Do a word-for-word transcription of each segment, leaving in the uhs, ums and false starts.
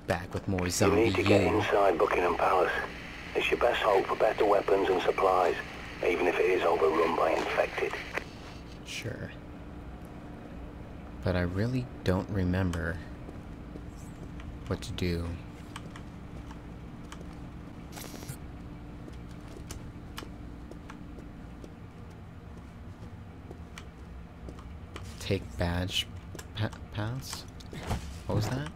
back with more zombie. You need to get inside Buckingham Palace. It's your best hope for better weapons and supplies, even if it is overrun by infected. Sure. But I really don't remember what to do. Take badge pa pass? What was that?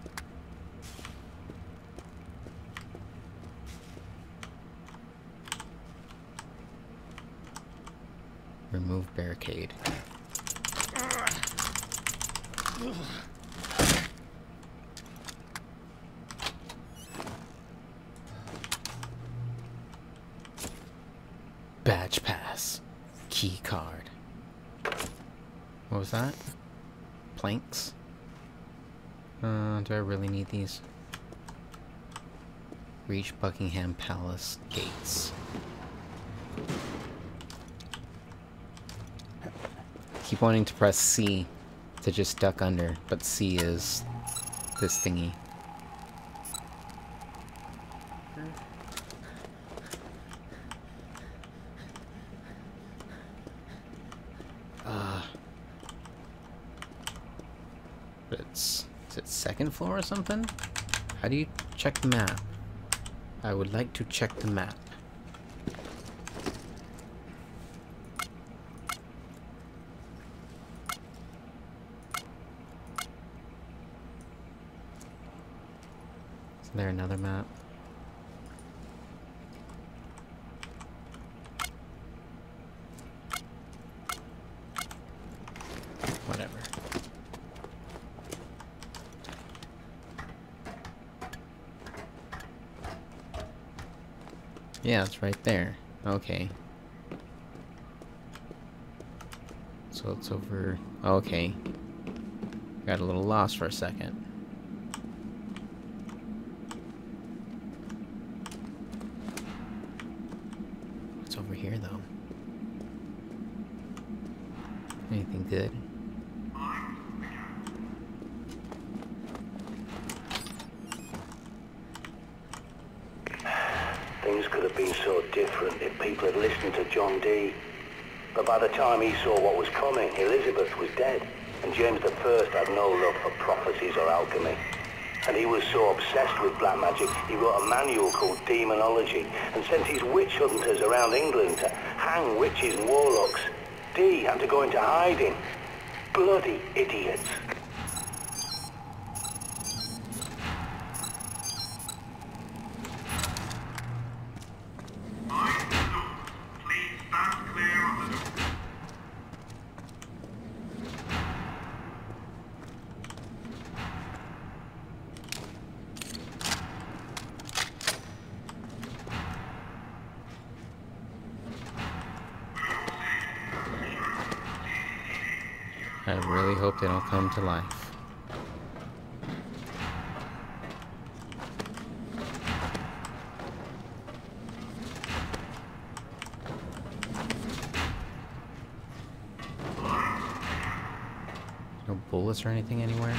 Remove barricade. Badge pass. Key card. What was that? Planks? Uh, do I really need these? Reach Buckingham Palace gates. Keep wanting to press C to just duck under, but C is this thingy. Uh, but it's, is it second floor or something? How do you check the map? I would like to check the map. Is there another map? Whatever. Yeah, it's right there. Okay. So it's over... Okay. Got a little lost for a second. What's over here, though? Anything good? Things could have been so different if people had listened to John Dee. But by the time he saw what was coming, Elizabeth was dead, and James the First had no love for prophecies or alchemy. And he was so obsessed with black magic, he wrote a manual called Demonology, and sent his witch hunters around England to hang witches and warlocks. Dee had to go into hiding. Bloody idiots. I really hope they don't come to life. No bullets or anything anywhere?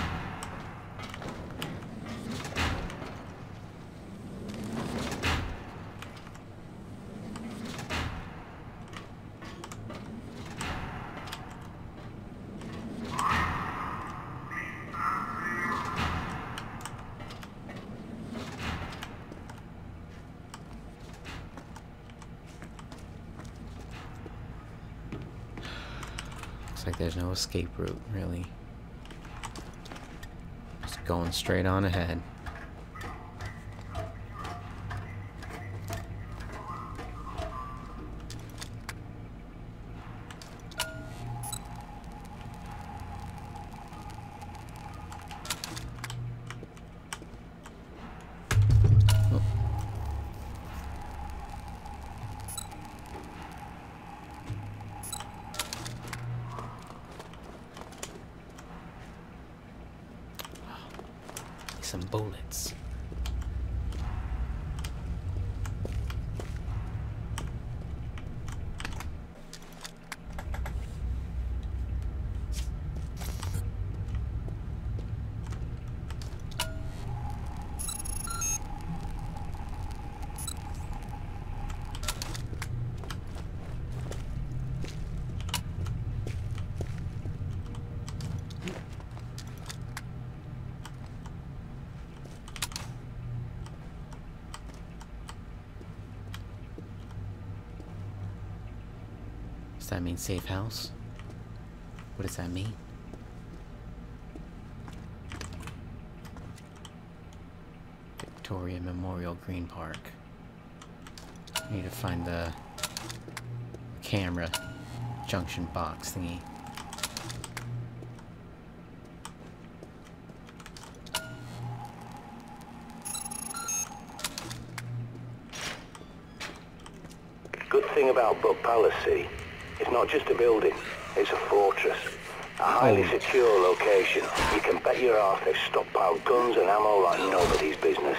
Looks like there's no escape route, really. Just going straight on ahead. Some bullets. Does that mean safe house? What does that mean? Victoria Memorial Green Park. I need to find the camera junction box thingy. Good thing about Buck Palace, see, it's not just a building, it's a fortress. A highly Oh. secure location. You can bet your ass they've stockpiled guns and ammo like nobody's business.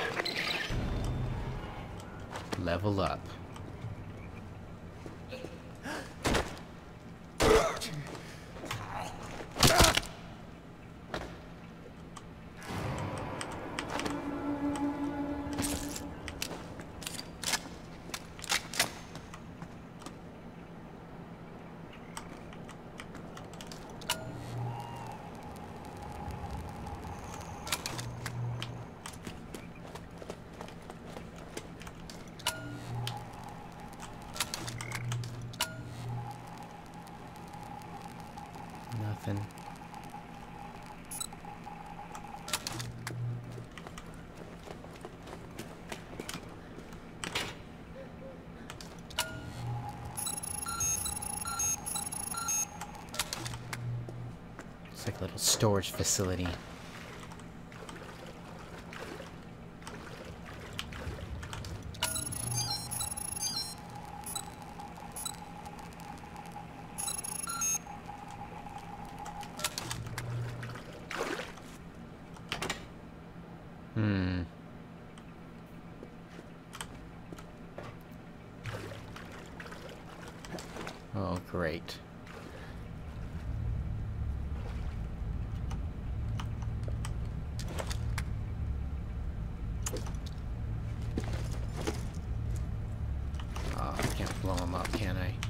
Level up. Nothing. It's like a little storage facility. Hmm. Oh, great. Oh, I can't blow him up, can I?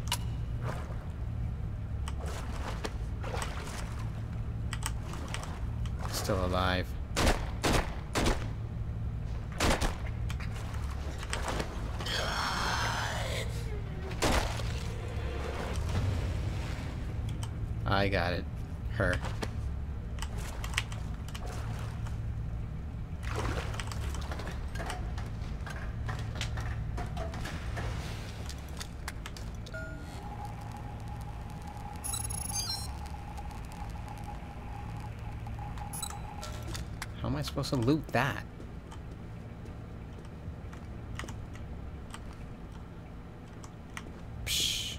Still alive. I got it. Her. How am I supposed to loot that? Psh.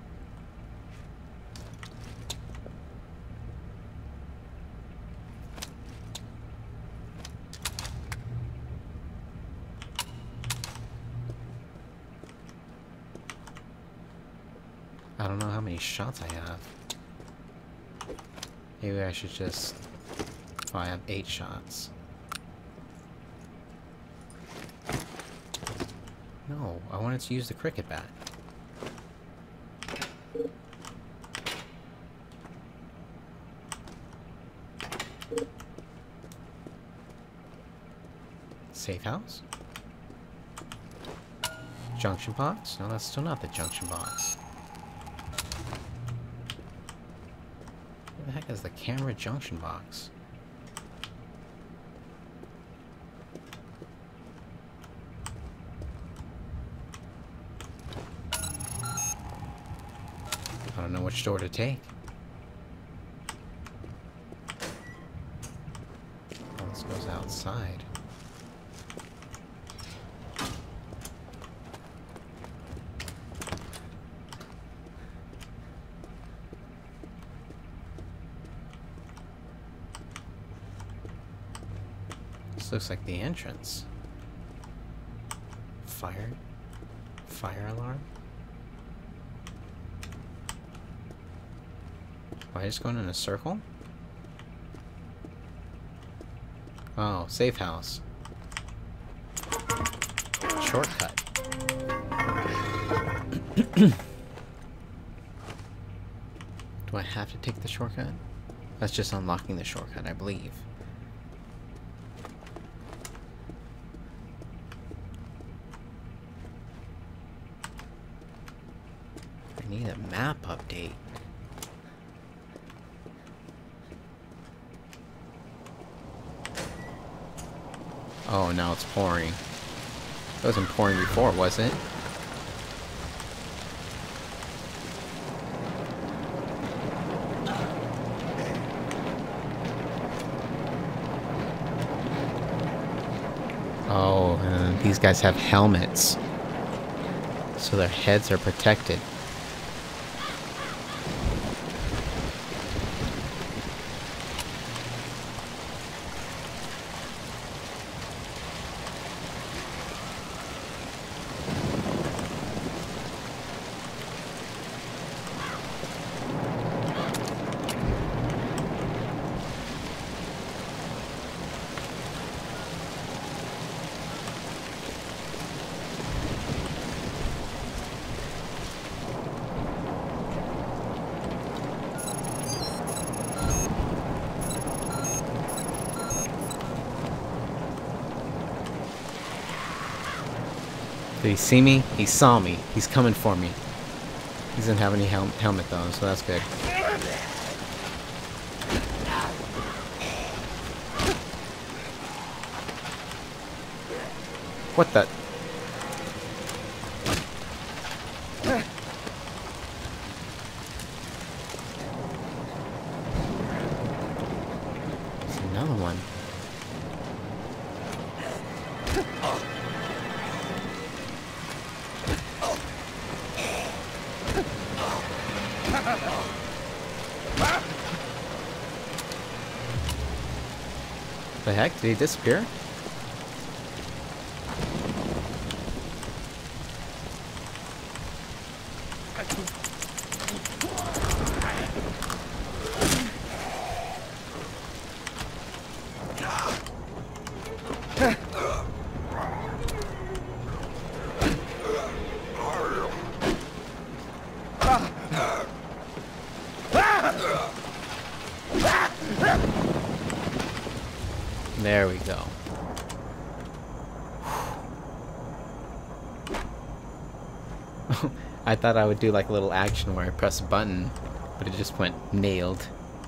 I don't know how many shots I have. Maybe I should just... Oh, I have eight shots. No, I wanted to use the cricket bat. Safe house? Junction box? No, that's still not the junction box. Where the heck is the camera junction box? I don't know which door to take. Oh, this goes outside. This looks like the entrance. Fire? Fire alarm? Am I just going in a circle? Oh, safe house. Shortcut. Do I have to take the shortcut? That's just unlocking the shortcut, I believe. I need a map update. Oh, now it's pouring. It wasn't pouring before, was it? Oh, and these guys have helmets, so their heads are protected. Did he see me? He saw me. He's coming for me. He doesn't have any hel helmet though, so that's good. What the? There's another one. The heck? Did he disappear? There we go. I thought I would do like a little action where I press a button, but it just went nailed.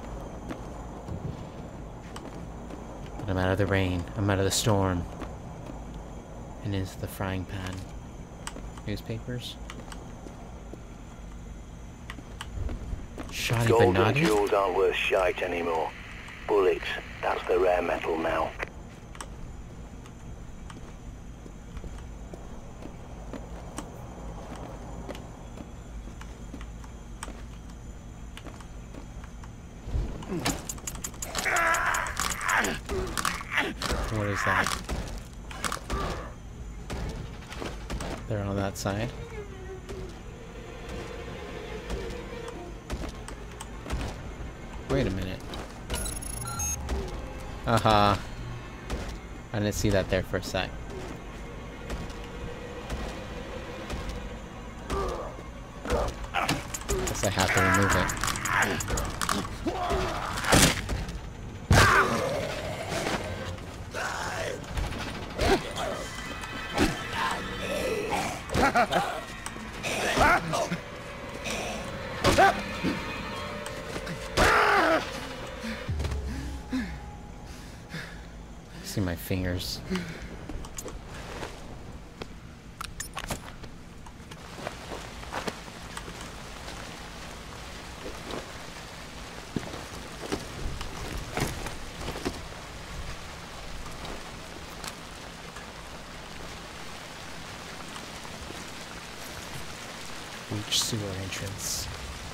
But I'm out of the rain. I'm out of the storm. And into the frying pan. Newspapers. Shoddy Gold and Benati? jewels aren't worth shite anymore. Bullets, that's the rare metal now. What is that? They're on that side. Wait a minute. Aha. I didn't see that there for a sec. Guess I have to remove it. See my fingers. Beach sewer entrance.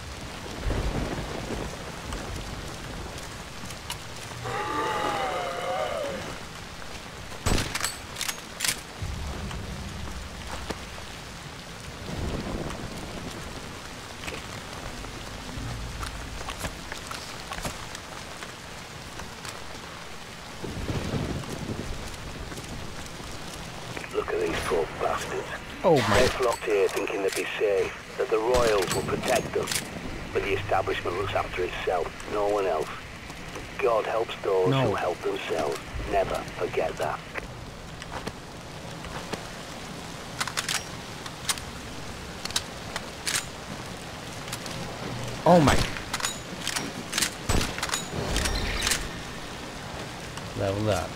Look at these poor bastards. Oh my. They're flocked here thinking they'd be safe, that the royals will protect them. But the establishment looks after itself, no one else. God helps those No. who help themselves. Never forget that. Oh my. Level up.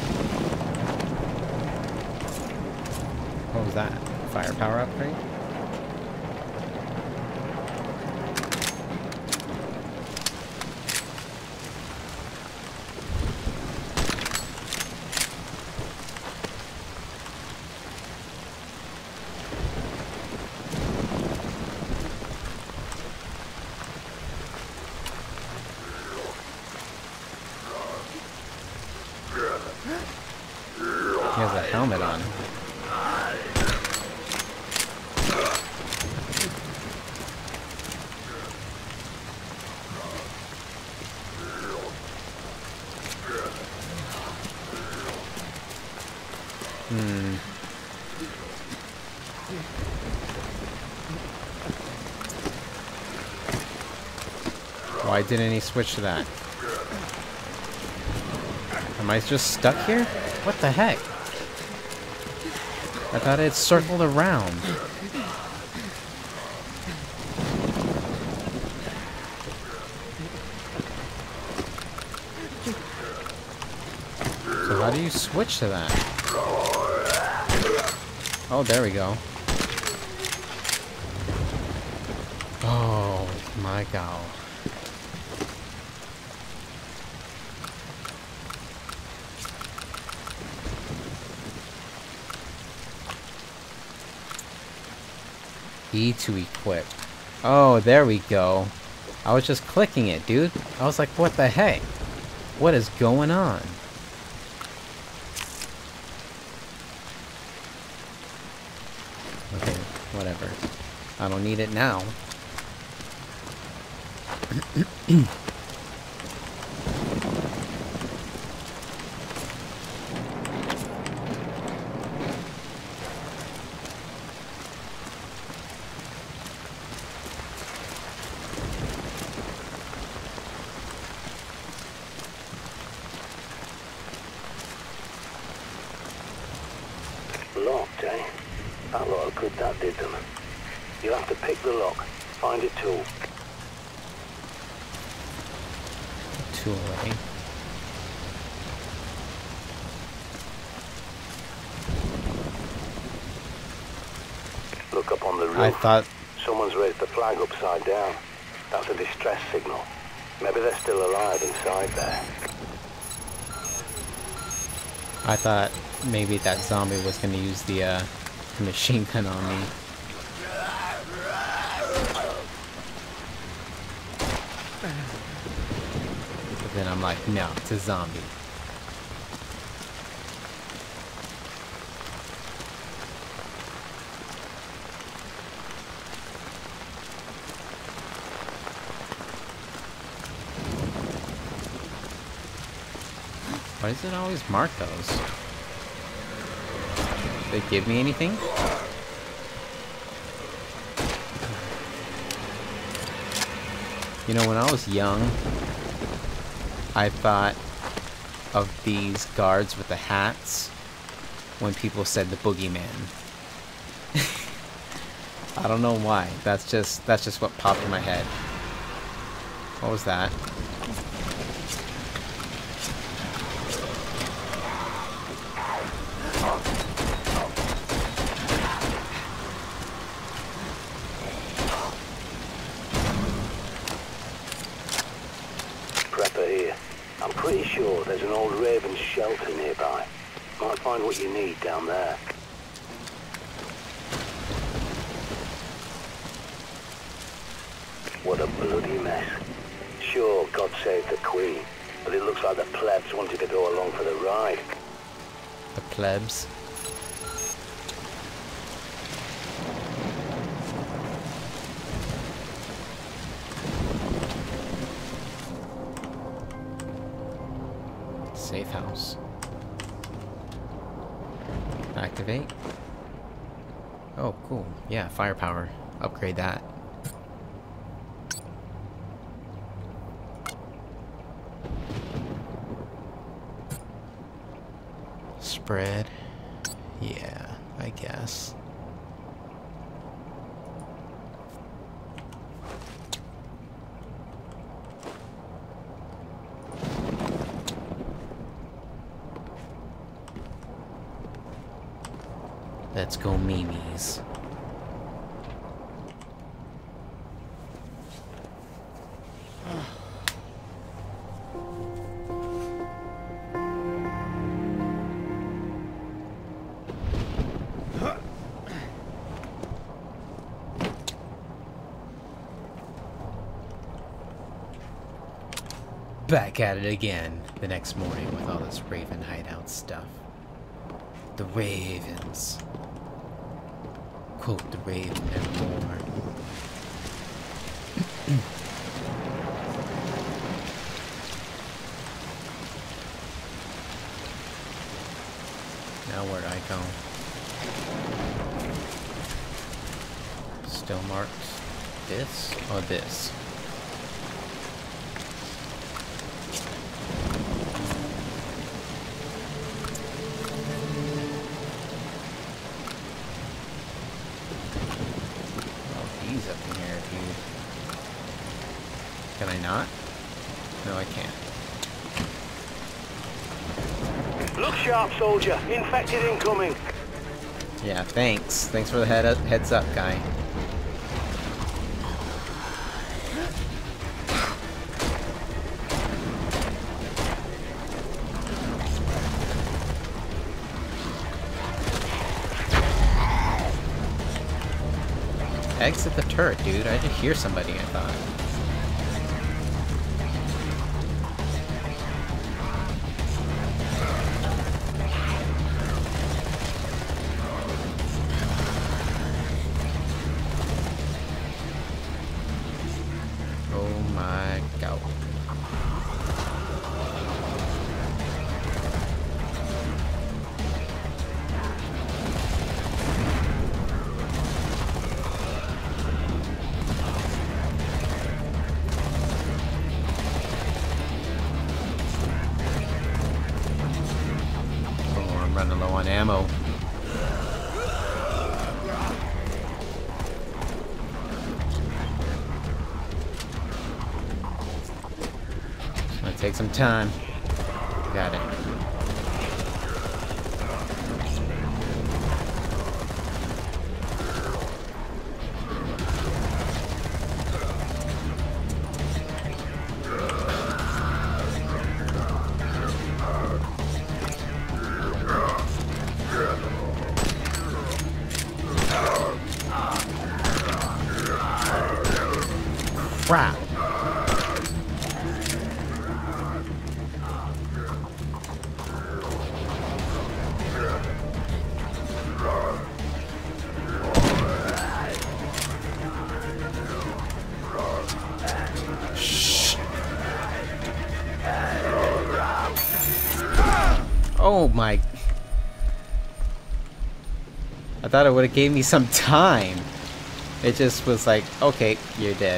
What was that? Firepower upgrade? He has a helmet on. Hmm. Why didn't he switch to that? Am I just stuck here? What the heck? I thought it circled around. So how do you switch to that? Oh, there we go. Oh my god. E to equip. Oh, there we go. I was just clicking it, dude. I was like, what the heck? What is going on? Okay, whatever. I don't need it now. Locked, eh? That lot of good that did them. You'll have to pick the lock. Find a tool. Tool, eh? Look up on the roof. I thought... Someone's raised the flag upside down. That's a distress signal. Maybe they're still alive inside there. I thought maybe that zombie was going to use the uh, machine gun on me. But then I'm like, no, it's a zombie. Why does it always mark those? Did they give me anything? You know, when I was young, I thought of these guards with the hats when people said the boogeyman. I don't know why. That's just that's just what popped in my head. What was that? Here. I'm pretty sure there's an old Raven shelter nearby. Might find what you need down there. What a bloody mess. Sure, God save the Queen, but it looks like the plebs wanted to go along for the ride. The plebs? Safe house. Activate. Oh, cool. Yeah, firepower. Upgrade that. Spread. Yeah, I guess. Let's go Mimi's. Back at it again the next morning with all this Raven hideout stuff. The Ravens. Quote the Raven nevermore. Now where'd I go? Still marked this or this? Can I not? No, I can't. Look sharp, soldier. Infected incoming. Yeah, thanks. Thanks for the head up, heads up, guy. Exit the turret, dude. I did hear somebody, I thought. Running low on ammo. It's gonna take some time. Got it. Crap. Shh. Oh my. I thought it would have gave me some time. It just was like, okay, you're dead.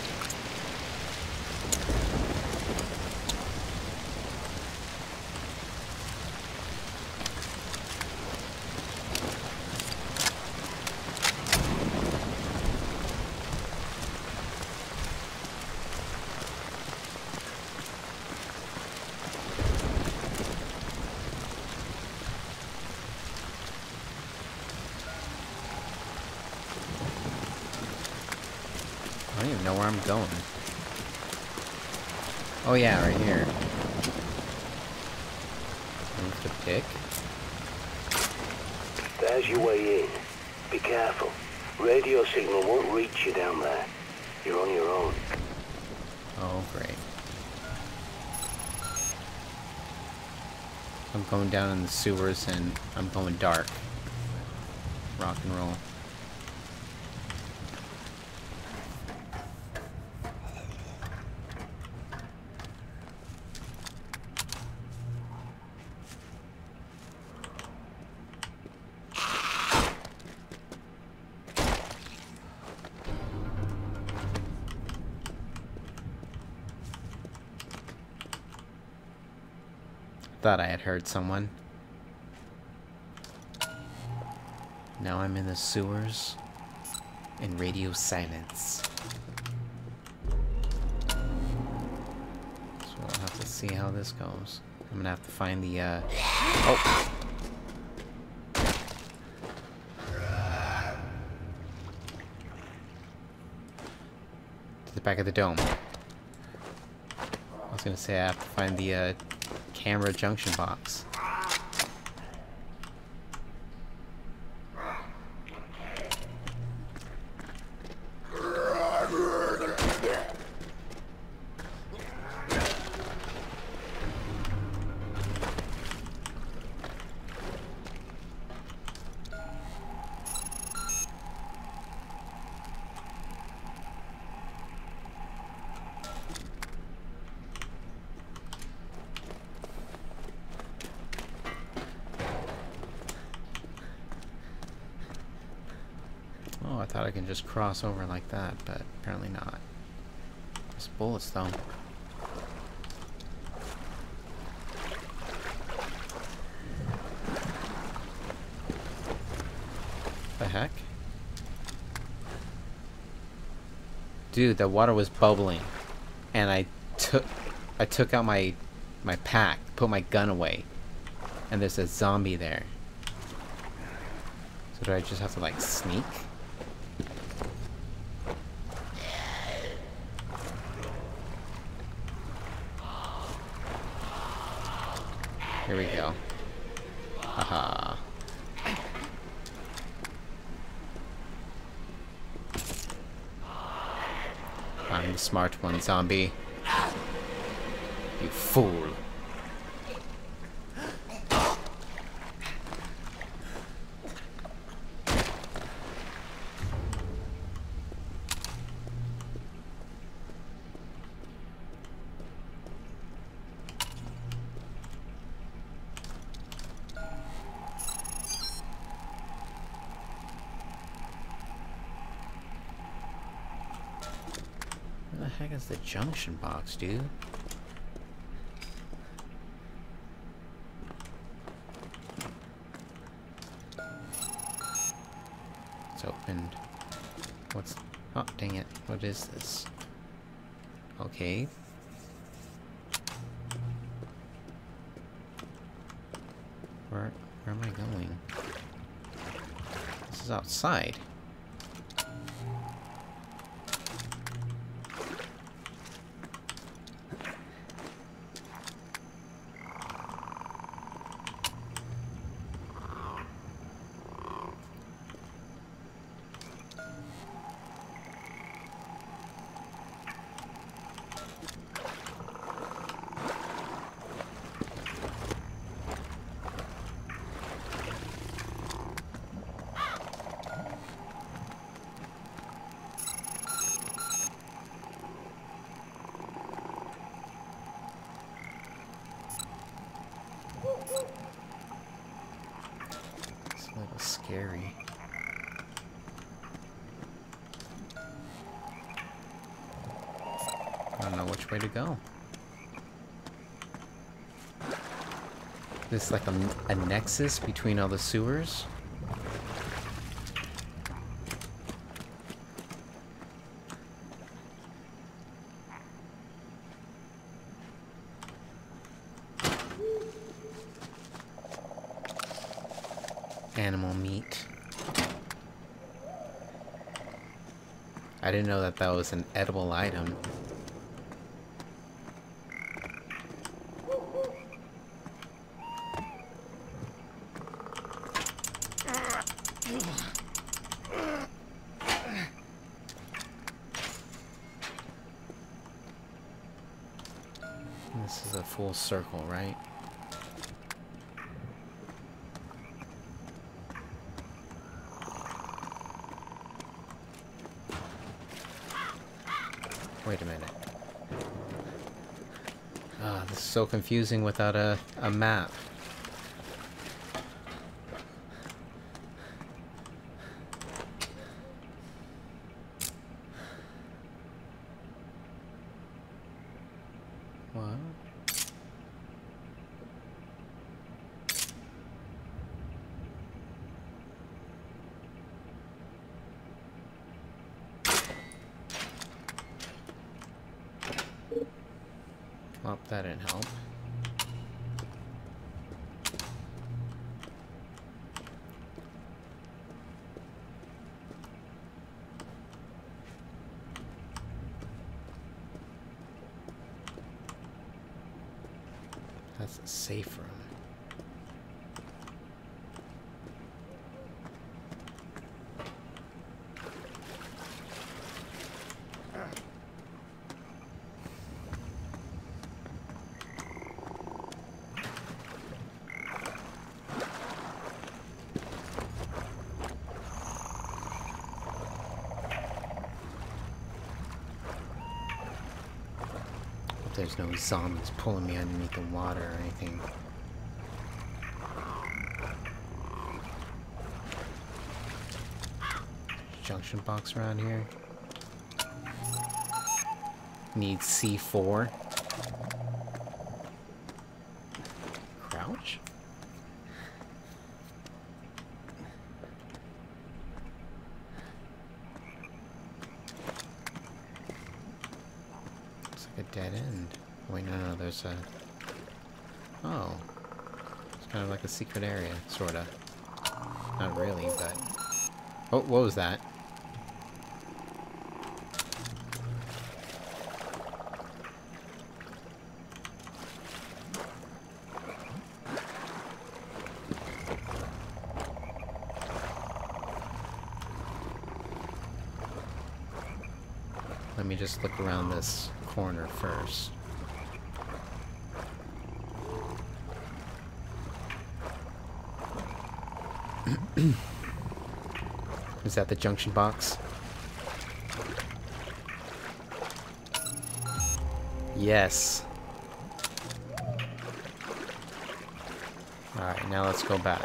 I don't even know where I'm going. Oh yeah, right here. Move to pick. There's your way in. Be careful. Radio signal won't reach you down there. You're on your own. Oh, great. I'm going down in the sewers and I'm going dark. Rock and roll. Thought I had heard someone. Now I'm in the sewers in radio silence. So we'll have to see how this goes. I'm gonna have to find the uh oh. back of the dome. I was gonna say I have to find the uh, camera junction box. Oh, I thought I could just cross over like that, but apparently not. There's bullets, though. The heck? Dude, the water was bubbling, and I took, I took out my, my pack, put my gun away, and there's a zombie there. So do I just have to like sneak? Here we go. Haha. I'm the smart one, zombie. You fool. Where the heck is the junction box, dude? It's opened. What's... Oh, dang it. What is this? Okay. Where... Where am I going? This is outside. It's a little scary. I don't know which way to go. This is like a, a nexus between all the sewers. Animal meat. I didn't know that that was an edible item. This is a full circle, right? Wait a minute. Ah, this is so confusing without a, a map. What? Well, that didn't help. It's a safe room. There's no zombies pulling me underneath the water or anything. Junction box around here. Need C four. Crouch? A dead end. Wait, no, no, there's a... Oh. It's kind of like a secret area, sorta. Not really, but... Oh, what was that? Let me just look around this corner first. Is that the junction box? Yes. Alright, now let's go back.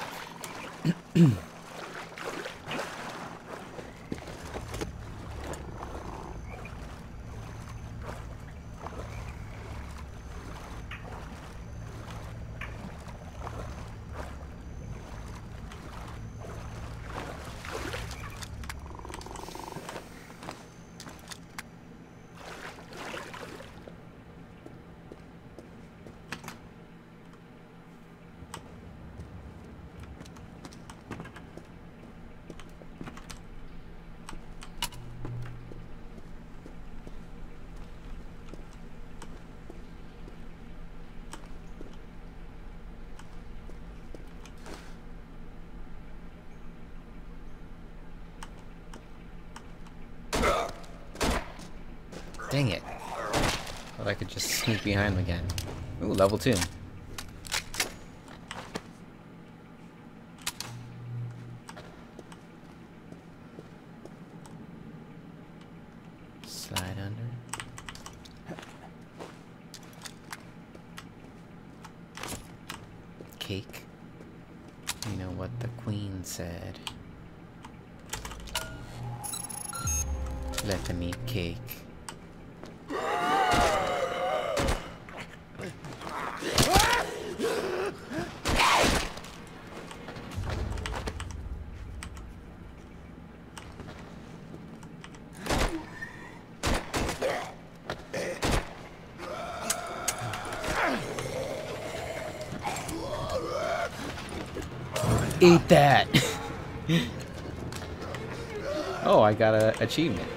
Dang it. Thought I could just sneak behind him again. Ooh, level two. Slide under. Cake. You know what the queen said. Let them eat cake. Eat that! Oh, I got an achievement.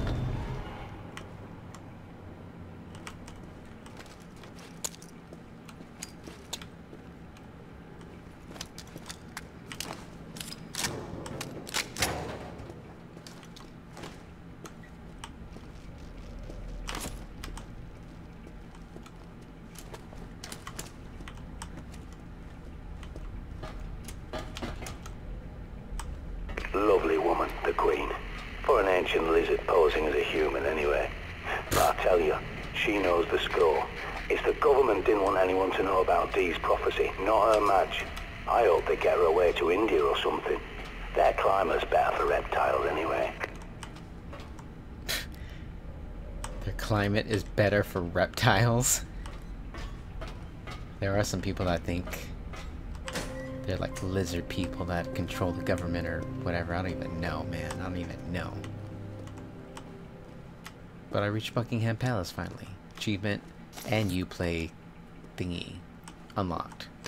Lovely woman, the Queen. For an ancient lizard posing as a human, anyway. But I tell you, she knows the score. It's the government didn't want anyone to know about Dee's prophecy, not her match. I hope they get her away to India or something. Their climate's better for reptiles, anyway. Their climate is better for reptiles? There are some people that think they're like lizard people that control the government or whatever. I don't even know, man. I don't even know. But I reached Buckingham Palace finally. Achievement and Uplay thingy unlocked.